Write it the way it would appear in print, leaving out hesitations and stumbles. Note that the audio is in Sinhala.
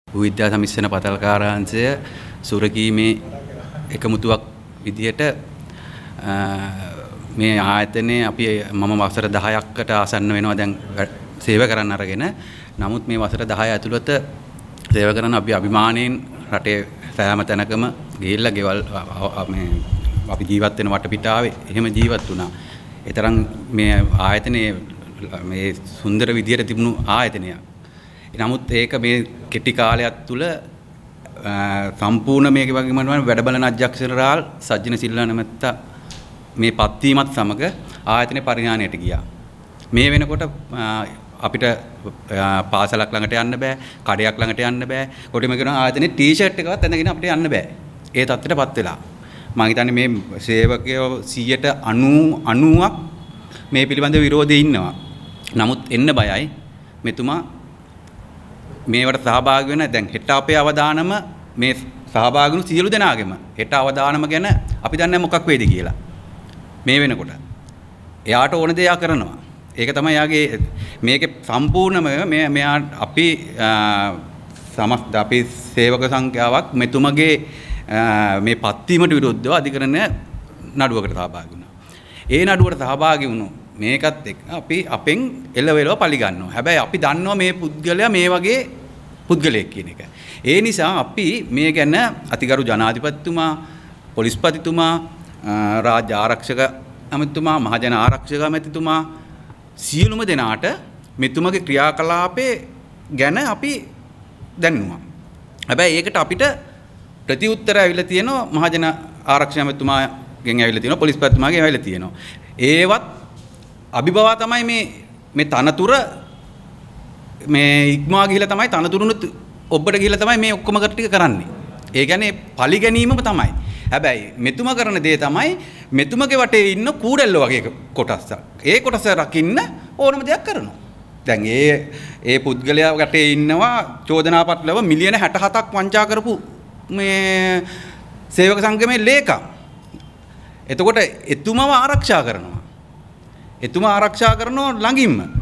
විද්‍යා සමිස්සන පතල්කාරාංශය සුරකීමේ එකමුතුවක් විදිහට මේ ආයතනයේ අපි මම වසර 10කට ආසන්න වෙනවා දැන් සේව කරන්න අරගෙන. නමුත් මේ වසර 10 ඇතුළත සේව කරන අපි අභිමාණයෙන් රටේ සෑම තැනකම ගිහිල්ලා ගෙවල් මේ අපි ජීවත් වෙන වටපිටාවේ එහෙම ජීවත් වුණා. ඒ තරම් මේ ආයතනයේ මේ සුන්දර විදියට තිබුණු ආයතනයක්. නමුත් ඒක මේ කෙටි කාලයක් තුල සම්පූර්ණ මේක වගේම වැඩ බලන අධ්‍යක්ෂ ජනරාල් සජ්ජන සිල්වා නැමැත්ත මේ පත්වීමත් සමග ආයතනයේ පරිහානියට ගියා. මේ වෙනකොට අපිට පාසලක් ළඟට යන්න බෑ, කඩයක් ළඟට යන්න බෑ. කොටිම කියන ආයතනයේ ටී-ෂර්ට් එකවත් ඇඳගෙන අපිට යන්න බෑ. ඒ තත්ත්වයටපත් වෙලා. මම හිතන්නේ මේ සේවකයෝ 90%ක් මේ පිළිබඳ විරෝධී ඉන්නවා. නමුත් එන්න බයයි. මෙතුමා මේවට සහභාගී වෙන දැන් හෙට අපේ අවදානම මේ සහභාගී වුණු සියලු දෙනාගේම හෙට අවදානම ගැන අපි දන්නේ මොකක් වෙයිද කියලා. මේ වෙනකොට එයාට ඕන දේ කරනවා. ඒක තමයි යාගේ මේකේ සම්පූර්ණම මෙයා අපි සමස්ත අපි සේවක සංඛ්‍යාවක් මෙතුමගේ මේ පත්වීමට විරුද්ධව අධිකරණ නඩුවකට සහභාගී වුණා. ඒ නඩුවට සහභාගී වුණු මේකත් එක්ක අපි අපෙන් එළවෙලව පරිගන්නවා. හැබැයි අපි දන්නවා මේ පුද්ගලයා මේ වගේ පුද්ගලයෙක් කියන එක. ඒ නිසා අපි මේ ගැන අතිගරු ජනාධිපතිතුමා, පොලිස්පතිතුමා, රාජ්‍ය ආරක්ෂක ඇමතිතුමා, මහජන ආරක්ෂක ඇමතිතුමා සියලුම දෙනාට මෙතුමගේ ක්‍රියාකලාපේ ගැන අපි දැන්නුවා. හැබැයි ඒකට අපිට ප්‍රතිඋත්තර ඇවිල්ලා තියෙනවා මහජන ආරක්ෂක ඇමතිතුමාගෙන් ඇවිල්ලා තියෙනවා, පොලිස්පතිතුමාගෙන් ඇවිල්ලා තියෙනවා. ඒවත් අභිබවා තමයි මේ තනතුර මේ ඉක්මවා ගිහිලා තමයි තනතුරුනුත් ඔබට ගිහිලා තමයි මේ ඔක්කොම ටික කරන්නේ. ඒ කියන්නේ පලි ගැනීමම තමයි. හැබැයි මෙතුම කරන දේ තමයි මෙතුමගේ වටේ ඉන්න කූඩැල්ල වගේ කොටසක්. ඒ කොටස රකින්න ඕනම දෙයක් කරනවා. දැන් ඒ පුද්ගලයා වටේ ඉන්නවා චෝදනා පත්‍රව මිලියන 67ක් වංචා කරපු මේ සේවක සංගමේ ලේකම්. එතකොට එතුමව ආරක්ෂා කරනවා. එතුමා ආරක්ෂා කරනවා ළඟින්ම.